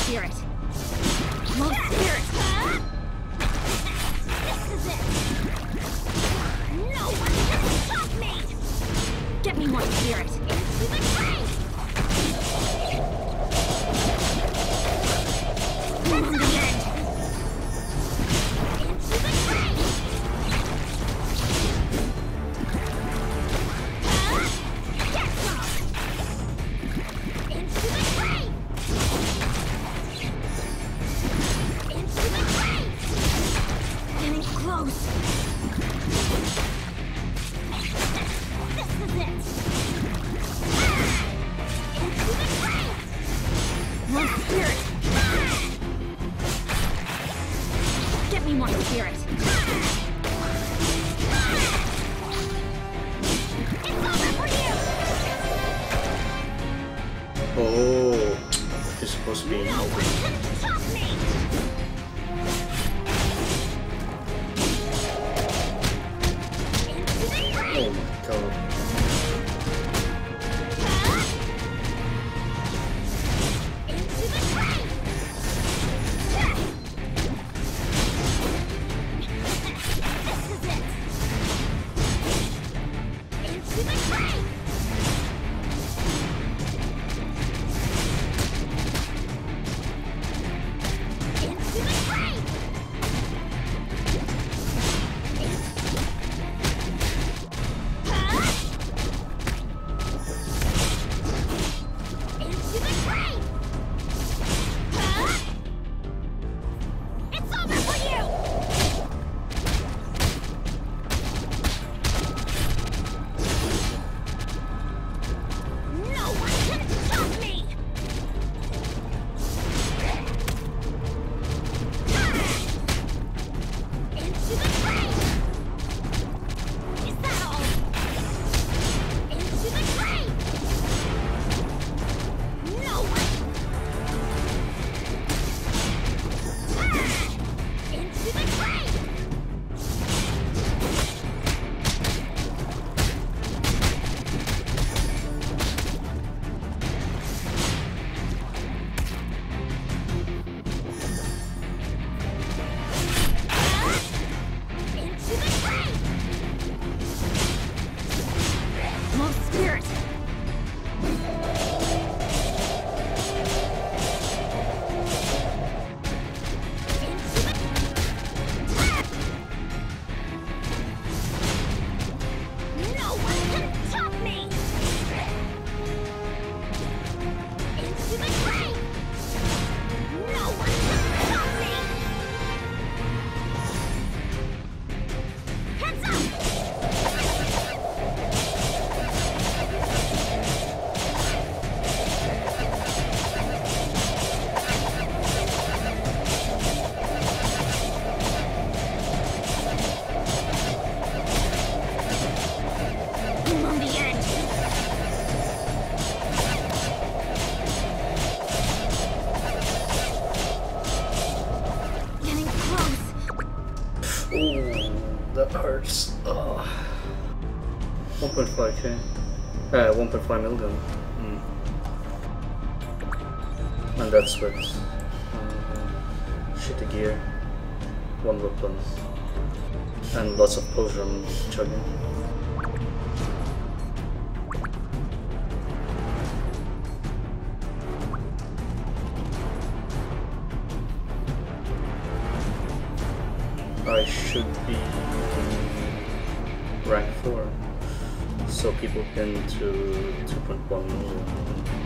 spirit. Low spirit. This is it. No one can stop me. Get me more spirit. Into the tank. That's the end. Into the tank. Get some. Into the tank. Into the tank. Getting close. This is it. Into the tank. More spirit. Get me more spirit. It's over for you. Oh, it's supposed to be. No one can stop me. Into the Oh tank. my god. Into the tank. This is it. Into the tank. Into the tank. Into the tank. It's over for you. No one can stop me. Into the tank. Is that all? Into the tank. No one. Into the tank. Into the tank. More spirit. Into the No one can stop me. Into the tank. No one can stop me. Heads up. I'm on the end. Getting close. Oh, that hurts. Oh. 1.5k. 1.5 million. And that's with shitty gear, one weapon, and lots of potion chugging. I should be rank 4, so people can to 2.1 million.